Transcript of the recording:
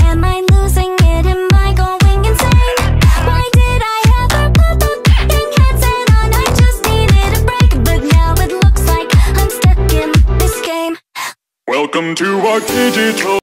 Am I losing it? Am I going insane? Why did I ever put the fucking headset on? I just needed a break, but now it looks like I'm stuck in this game. Welcome to our digital